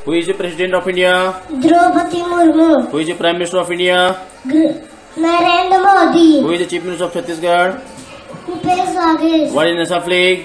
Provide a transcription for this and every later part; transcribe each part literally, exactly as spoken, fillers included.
Who is the President of India? Draupadi Murmu. Who is the Prime Minister of India? Narendra Modi. Who is the Chief Minister of Chhattisgarh? Bhupesh Baghel. What is the national flag?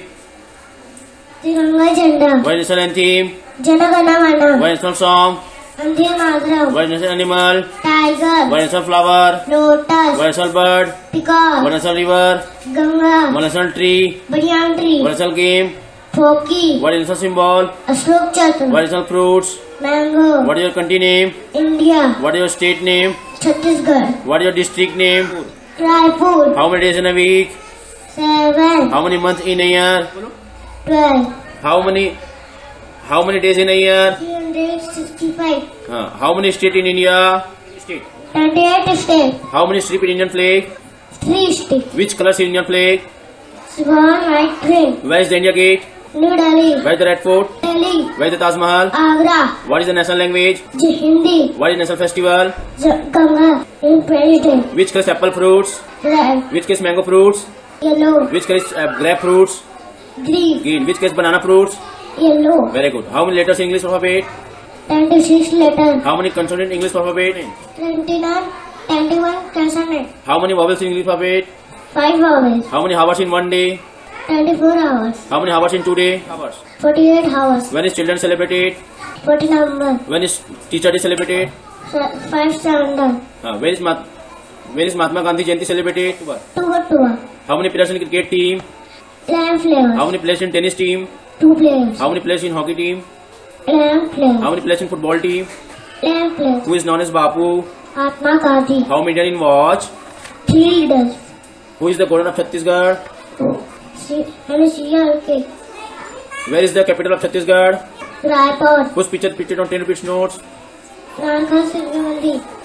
Tiranga Jhanda. What is the national anthem? Jana Gana Mana. What is the national song? Vande Mataram. What is the national animal? Tiger. What is the national flower? Lotus. What is the national bird? Peacock. What is the national river? Ganga. What is the national tree? Banyan tree. What is the national game? Hockey. What is the national symbol? Ashok Chakra. What is the national fruits? Mango. What is your country name? India. What is your state name? Chhattisgarh. What is your district name? Raipur. How many days in a week? Seven. How many months in a year? Twelve. How many How many days in a year? Three hundred sixty-five. Uh, how many states in India? State. Twenty-eight states. How many strip in Indian flag? Three states. Which colors in Indian flag? Swan, white, green. Where is the India Gate? New Delhi. Where is the Red Fort? Delhi. Where is the Taj Mahal? Agra. What is the national language? Hindi. What is the national festival? Ganga. In president. Which color is apple fruits? Red. Which color is mango fruits? Yellow. Which color is uh, grape fruits? Green. Green. Which color is banana fruits? Yellow. Very good. How many letters in English alphabet? Twenty-six letters. How many consonants in English alphabet? Twenty-nine. Twenty-one consonants. How many vowels in English alphabet? Five hours. How many hours in one day? Twenty-four hours. How many hours in two day? Hours. Forty-eight hours. When is children celebrated? Forty number. When is teacher day celebrated? Five standard. Uh, where is Mahat Where is Mahatma Gandhi Jayanti celebrated? Two two. How many players in cricket team? Eleven players. How many players in tennis team? Two players. How many players in hockey team? Eleven players. How many players in football team? Eleven players. Who is known as Bapu? Mahatma Gandhi. How many Indian in watch? Three leaders. Who is the governor of Chhattisgarh? C L K. Where is the capital of Chhattisgarh? Raipur. Whose picture pictured on ten rupees notes? Ranka Singh Gandhi.